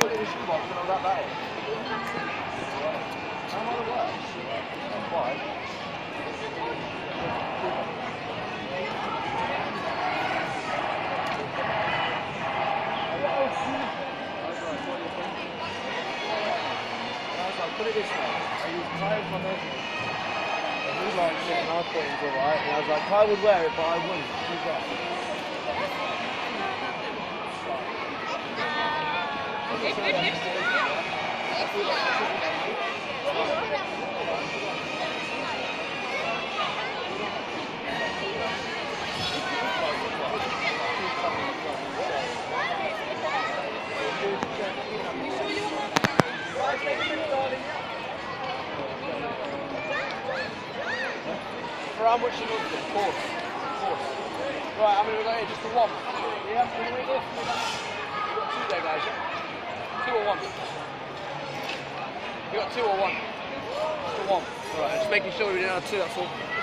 put it in the shoebox and I'll wrap that in. How might it work? Why? Put it this way. I use Kai as my measurement. And he likes it and I thought it was alright. And I was like, Kai would wear it, but I wouldn't. He's like, for how much you want it, of course. Right, I'm going to go here just for one. Yeah, I'm going to wait here. We've got two there, guys, yeah? 2 or 1? You got 2 or 1? 2 or 1. Right, just making sure we don't have 2, that's all.